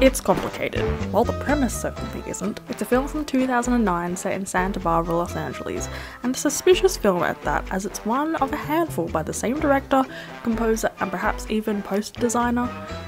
It's complicated. Well, the premise certainly isn't. It's a film from 2009 set in Santa Barbara, Los Angeles, and a suspicious film at that, as it's one of a handful by the same director, composer, and perhaps even poster designer.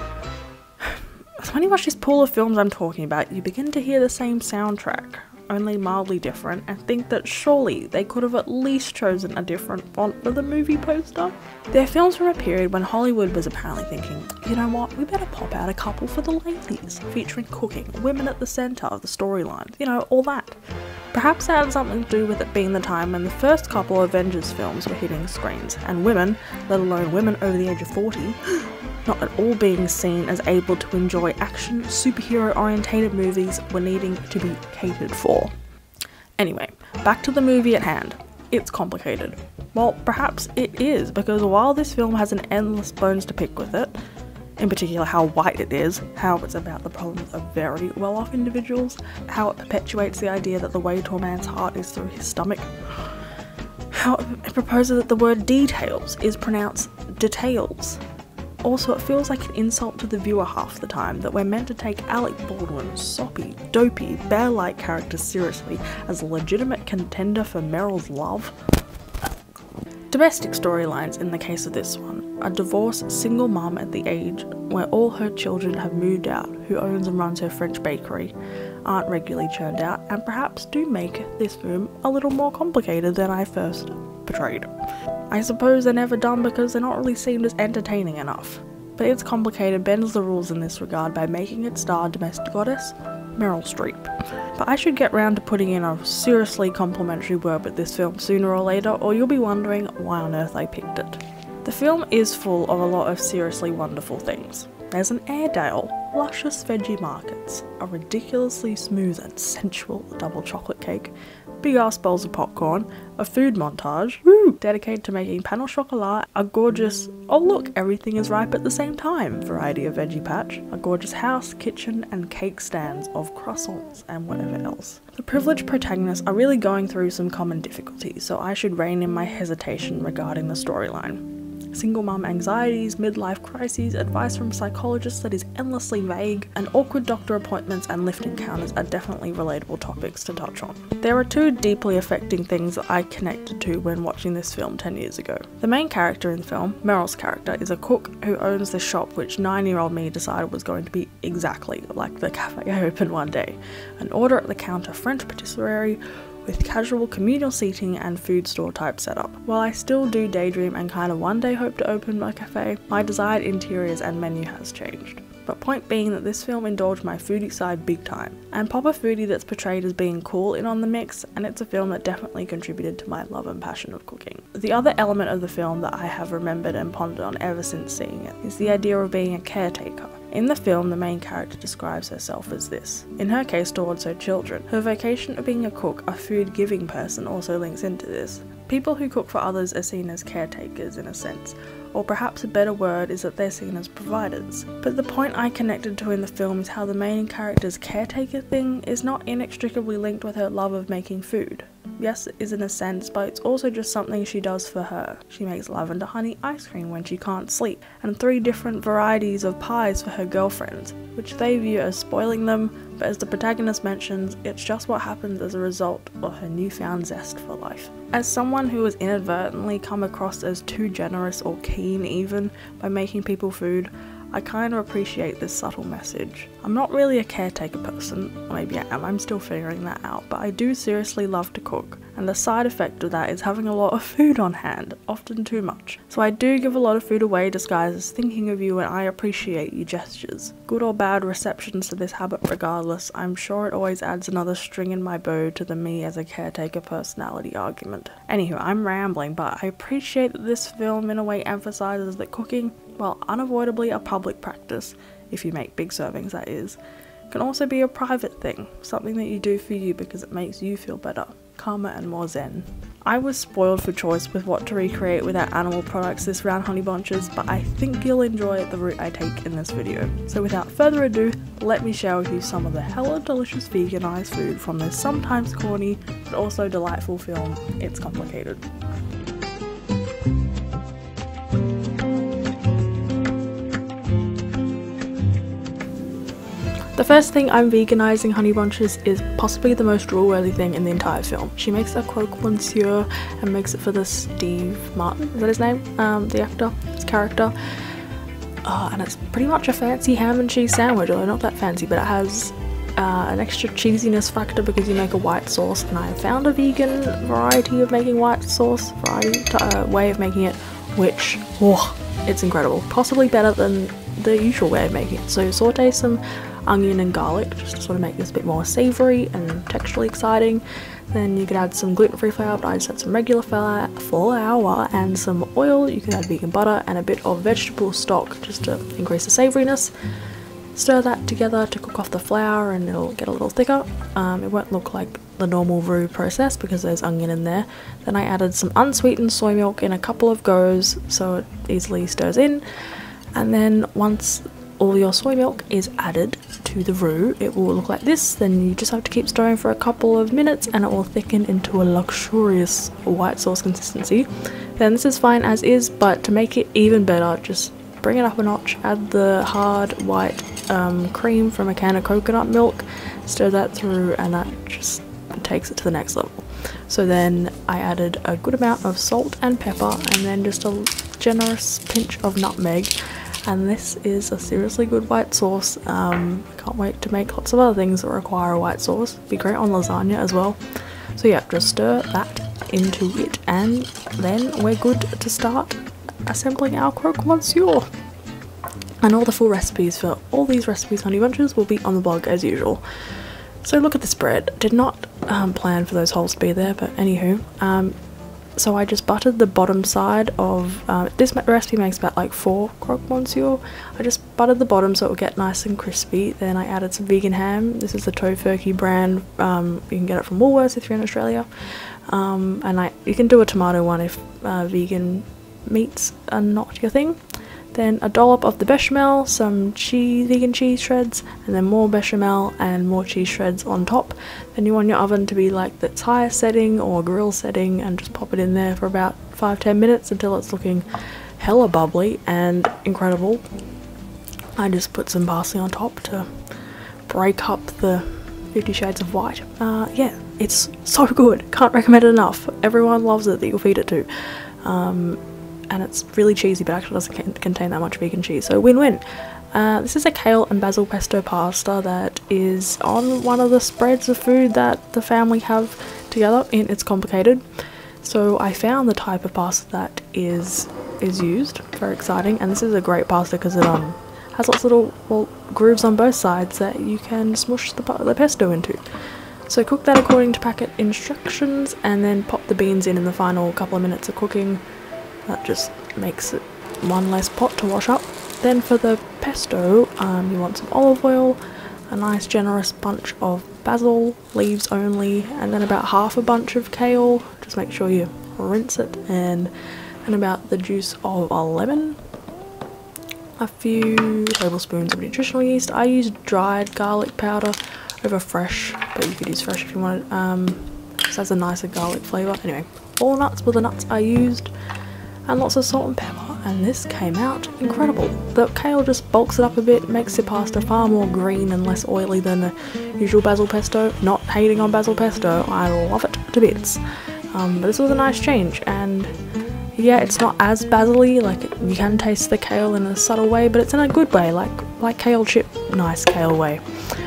So when you watch this pool of films I'm talking about, you begin to hear the same soundtrack, only mildly different, and think that surely they could have at least chosen a different font for the movie poster. They're films from a period when Hollywood was apparently thinking, you know what, we better pop out a couple for the ladies, featuring cooking, women at the centre of the storylines, you know, all that. Perhaps that had something to do with it being the time when the first couple of Avengers films were hitting screens, and women, let alone women over the age of 40, not at all being seen as able to enjoy action, superhero-orientated movies were needing to be catered for. Anyway, back to the movie at hand. It's complicated. Well, perhaps it is, because while this film has an endless bones to pick with it, in particular how white it is, how it's about the problems of very well-off individuals, how it perpetuates the idea that the way to a man's heart is through his stomach, how it proposes that the word details is pronounced details. Also, it feels like an insult to the viewer half the time that we're meant to take Alec Baldwin's soppy, dopey, bear-like character seriously as a legitimate contender for Meryl's love. Domestic storylines in the case of this one. A divorced single mum at the age where all her children have moved out, who owns and runs her French bakery, aren't regularly churned out, and perhaps do make this film a little more complicated than I first portrayed. I suppose they're never done because they're not really seen as entertaining enough. But It's Complicated bends the rules in this regard by making it star domestic goddess Meryl Streep. But I should get round to putting in a seriously complimentary word with this film sooner or later, or you'll be wondering why on earth I picked it. The film is full of a lot of seriously wonderful things. There's an Airedale, luscious veggie markets, a ridiculously smooth and sensual double chocolate cake, big ass bowls of popcorn, a food montage, dedicated to making pain au chocolat, a gorgeous, oh look, everything is ripe at the same time variety of veggie patch, a gorgeous house, kitchen, and cake stands of croissants and whatever else. The privileged protagonists are really going through some common difficulties, so I should rein in my hesitation regarding the storyline. Single mum anxieties, midlife crises, advice from psychologists that is endlessly vague, and awkward doctor appointments and lift encounters are definitely relatable topics to touch on. There are two deeply affecting things that I connected to when watching this film 10 years ago. The main character in the film, Meryl's character, is a cook who owns the shop which 9-year-old me decided was going to be exactly like the cafe I opened one day. An order at the counter French patisserie with casual communal seating and food store type setup. While I still do daydream and kind of one day hope to open my cafe, my desired interiors and menu has changed. But point being that this film indulged my foodie side big time, and pop a foodie that's portrayed as being cool in on the mix, and it's a film that definitely contributed to my love and passion of cooking. The other element of the film that I have remembered and pondered on ever since seeing it is the idea of being a caretaker. In the film, the main character describes herself as this. In her case towards her children, her vocation of being a cook, a food-giving person, also links into this. People who cook for others are seen as caretakers in a sense, or perhaps a better word is that they're seen as providers. But the point I connected to in the film is how the main character's caretaker thing is not inextricably linked with her love of making food. Yes, it is in a sense, but it's also just something she does for her. She makes lavender honey ice cream when she can't sleep, and 3 different varieties of pies for her girlfriends, which they view as spoiling them, but as the protagonist mentions, it's just what happens as a result of her newfound zest for life. As someone who has inadvertently come across as too generous or keen even by making people food, I kind of appreciate this subtle message. I'm not really a caretaker person, or maybe I am, I'm still figuring that out, but I do seriously love to cook, and the side effect of that is having a lot of food on hand, often too much. So I do give a lot of food away disguised as thinking of you, and I appreciate your gestures. Good or bad receptions to this habit regardless, I'm sure it always adds another string in my bow to the me as a caretaker personality argument. Anywho, I'm rambling, but I appreciate that this film in a way emphasises that cooking, while unavoidably a public practice, if you make big servings that is, can also be a private thing, something that you do for you because it makes you feel better, calmer and more zen. I was spoiled for choice with what to recreate without animal products this round, honeybunches, but I think you'll enjoy the route I take in this video. So without further ado, let me share with you some of the hella delicious veganized food from this sometimes corny but also delightful film, It's Complicated. The first thing I'm veganizing honey bunches is possibly the most drool-worthy thing in the entire film. She makes a croque monsieur and makes it for the Steve Martin, is that his name? The actor, his character. And it's pretty much a fancy ham and cheese sandwich, although not that fancy, but it has an extra cheesiness factor because you make a white sauce, and I found a vegan variety of making white sauce, way of making it, which, it's incredible. Possibly better than the usual way of making it. So saute some onion and garlic just to sort of make this a bit more savoury and texturally exciting. Then you could add some gluten-free flour, but I just had some regular flour and some oil. You can add vegan butter and a bit of vegetable stock just to increase the savouriness. Stir that together to cook off the flour and it'll get a little thicker. It won't look like the normal roux process because there's onion in there. Then I added some unsweetened soy milk in a couple of goes so it easily stirs in. And then once all your soy milk is added to the roux, it will look like this. Then you just have to keep stirring for a couple of minutes and it will thicken into a luxurious white sauce consistency. Then this is fine as is, but to make it even better, just bring it up a notch, add the hard white cream from a can of coconut milk, stir that through, and that just takes it to the next level. So then I added a good amount of salt and pepper and then just a generous pinch of nutmeg, and this is a seriously good white sauce. I can't wait to make lots of other things that require a white sauce. Be great on lasagna as well. So yeah, just stir that into it and then we're good to start assembling our croque monsieur. And all the full recipes for all these recipes, honey bunches, will be on the blog as usual. So look at this bread. Did not plan for those holes to be there, but anywho. So I just buttered the bottom side of, this recipe makes about like 4 croque monsieur. I just buttered the bottom so it would get nice and crispy. Then I added some vegan ham. This is the Tofurkey brand. You can get it from Woolworths if you're in Australia. And you can do a tomato one if vegan meats are not your thing. Then a dollop of the bechamel, some vegan cheese shreds, and then more bechamel and more cheese shreds on top. Then you want your oven to be like its highest setting or grill setting and just pop it in there for about 5-10 minutes until it's looking hella bubbly and incredible. I just put some parsley on top to break up the 50 Shades of White. Yeah, it's so good. Can't recommend it enough. Everyone loves it that you'll feed it to. And it's really cheesy but actually doesn't contain that much vegan cheese, so win-win. This is a kale and basil pesto pasta that is on one of the spreads of food that the family have together in It's Complicated. So I found the type of pasta that is used, very exciting, and this is a great pasta because it has lots of little grooves on both sides that you can smush the pesto into. So cook that according to packet instructions and then pop the beans in the final couple of minutes of cooking. That just makes it one less pot to wash up. Then for the pesto, you want some olive oil, a nice generous bunch of basil, leaves only, and then about half a bunch of kale. Just make sure you rinse it, and about the juice of a lemon. A few tablespoons of nutritional yeast. I used dried garlic powder over fresh, but you could use fresh if you wanted. This has a nicer garlic flavour. Anyway, all nuts were the nuts I used. And lots of salt and pepper, and this came out incredible. The kale just bulks it up a bit, makes your pasta far more green and less oily than the usual basil pesto. Not hating on basil pesto, I love it to bits. But this was a nice change, and yeah, it's not as basil-y, like you can taste the kale in a subtle way, but it's in a good way, like kale chip, nice kale way.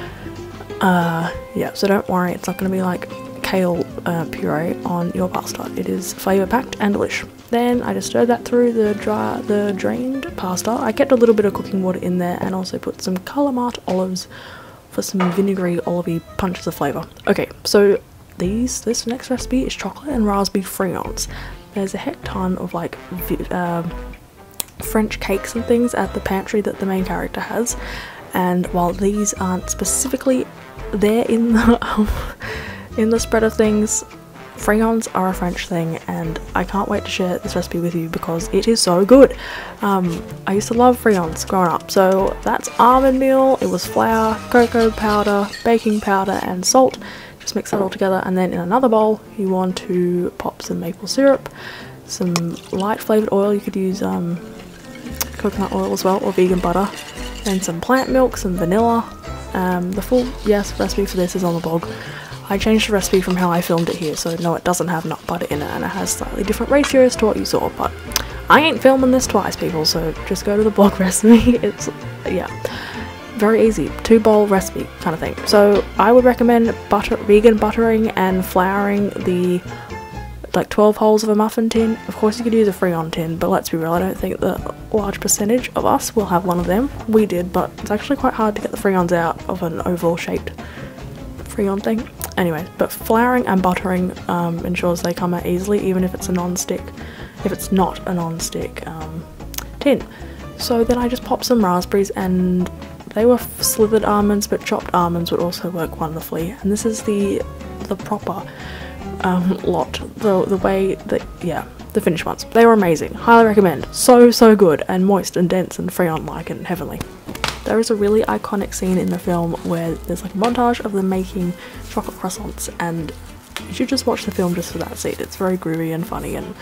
Yeah, so don't worry, it's not going to be like kale puree on your pasta. It is flavour packed and delish. Then I just stirred that through the drained pasta. I kept a little bit of cooking water in there and also put some Kalamata olives for some vinegary olivey punches of flavour. Okay, so this next recipe is chocolate and raspberry friands. There's a heck ton of like French cakes and things at the pantry that the main character has, and while these aren't specifically there in the spread of things, friands are a French thing, and I can't wait to share this recipe with you because it is so good. I used to love friands growing up. So that's almond meal, it was flour, cocoa powder, baking powder and salt. Just mix that all together, and then in another bowl you want to pop some maple syrup, some light flavoured oil, you could use coconut oil as well, or vegan butter, and some plant milk, some vanilla, The full recipe for this is on the blog. I changed the recipe from how I filmed it here, so no, it doesn't have nut butter in it, and it has slightly different ratios to what you saw, but I ain't filming this twice, people, so just go to the blog recipe. It's, yeah, very easy, 2-bowl recipe kind of thing. So I would recommend vegan buttering and flouring the like 12 holes of a muffin tin. Of course you could use a Freon tin, but let's be real, I don't think the large percentage of us will have one of them. We did, but it's actually quite hard to get the Freons out of an oval shaped Freon thing. Anyway, but flouring and buttering ensures they come out easily, even if it's a non-stick, if it's not a non-stick tin. So then I just popped some raspberries, and they were slithered almonds, but chopped almonds would also work wonderfully. And this is the proper lot, the way that, yeah, the finished ones. They were amazing. Highly recommend. So good, and moist and dense and Freon-like and heavenly. There is a really iconic scene in the film where there's like a montage of them making chocolate croissants, and you should just watch the film just for that scene. It's very groovy and funny, and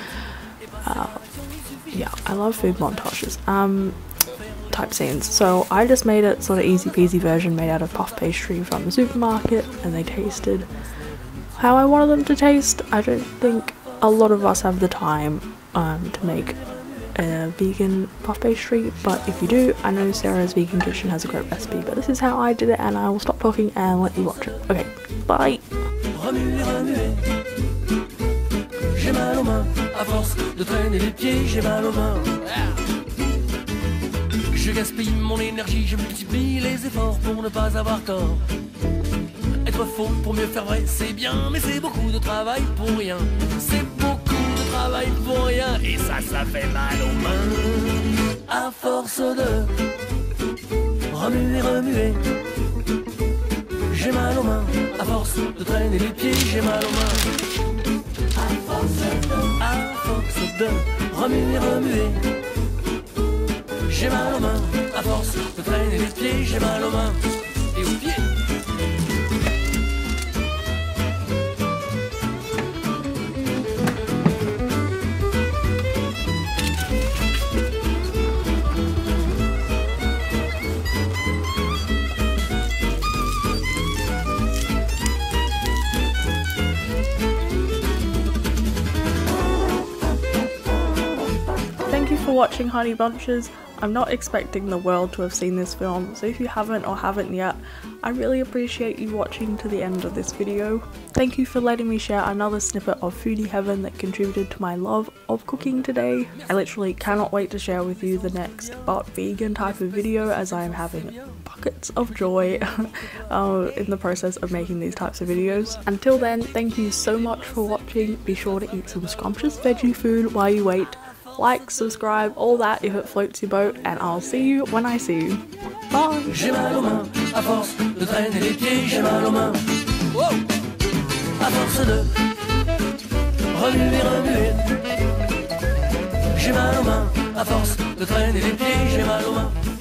yeah, I love food montages type scenes. So I just made a sort of easy peasy version made out of puff pastry from the supermarket, and they tasted how I wanted them to taste. I don't think a lot of us have the time to make a vegan puff pastry, but if you do, I know Sarah's Vegan Kitchen has a great recipe, but this is how I did it, and I will stop talking and let you watch it. Okay, bye! J'ai mal aux mains, à force de traîner les pieds, j'ai mal aux mains. Je gaspille mon énergie, je multiplie les efforts pour ne pas avoir tort. Être faux pour mieux faire vrai, c'est bien, mais c'est beaucoup de travail pour rien. C'est beaucoup de travail pour rien, et ça fait mal aux mains. À force de remuer, j'ai mal aux mains. À force de traîner les pieds, j'ai mal aux mains. À force de remuer, j'ai mal aux mains. À force de traîner les pieds, j'ai mal aux mains et aux pieds. Thank you for watching Honey Bunches. I'm not expecting the world to have seen this film, so if you haven't or haven't yet, I really appreciate you watching to the end of this video. Thank you for letting me share another snippet of foodie heaven that contributed to my love of cooking today. I literally cannot wait to share with you the next but vegan type of video, as I am having buckets of joy in the process of making these types of videos. Until then, thank you so much for watching. Be sure to eat some scrumptious veggie food while you wait. Like, subscribe, all that if it floats your boat, and I'll see you when I see you. Bye! J'ai mal aux mains, à force de traîner les pieds, j'ai mal aux mains. Wow! À force de remuer. J'ai mal aux mains, à force de traîner les pieds, j'ai mal aux mains.